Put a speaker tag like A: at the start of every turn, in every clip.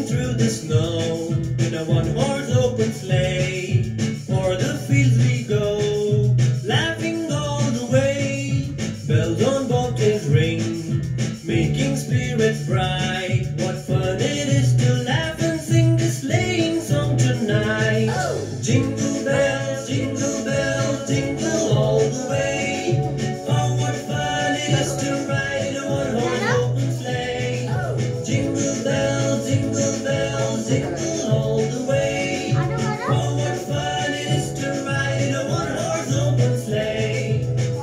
A: through the snow in a one-horse open sleigh. O'er the fields we go, laughing all the way. Bells on bobtails ring, making spirits bright. What fun it is to laugh and sing this sleighing song tonight. Jingle bells, jingle all the way. Oh, what fun it is to ride in a one-horse open sleigh. Jingle bells, jingle all the way. Oh, what fun it is to ride in a one-horse open sleigh.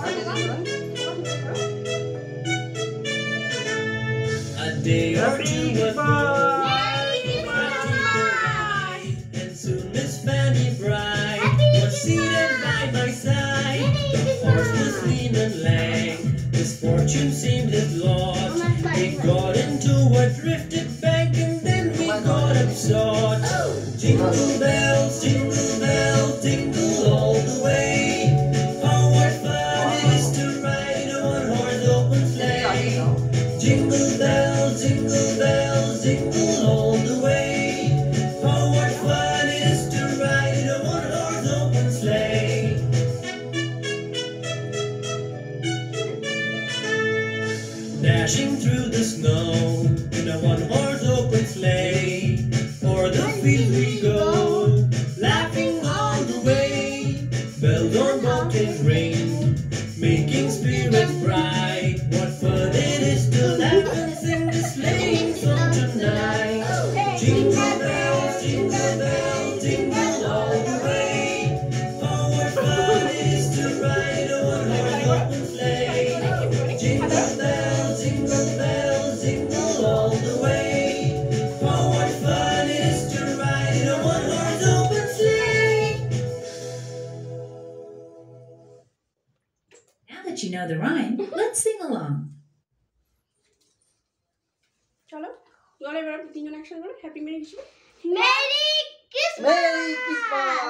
A: A day or two ago, and soon Miss Fanny Bright was seated by my side. The horse was lean and lank, his fortune seemed his lot. He got into a drifted bank and then we got upset. Jingle bells, jingle all the way. Oh, what fun it is to ride in a one-horse open sleigh. Jingle bells, jingle all the way. Oh, what fun it is to ride in a one-horse open sleigh. Dashing through the snow in a one-horse open sleigh. O'er the fields we go, laughing all the way. Bells on bobtails ring, making spirits bright. What fun it is to laugh and sing this sleighing song tonight. Jingle bells, jingle all the way. Oh, what fun it is to ride a one-horse open sleigh. Jingle bells, jingle all the way. Oh, what fun it is to ride in a one-horse open sleigh.
B: Now that you know the rhyme, let's sing along.
C: চলো, এবার আমরা তিনজন একসাথে বলি happy merry Christmas.
D: Merry Christmas.
E: Merry Christmas.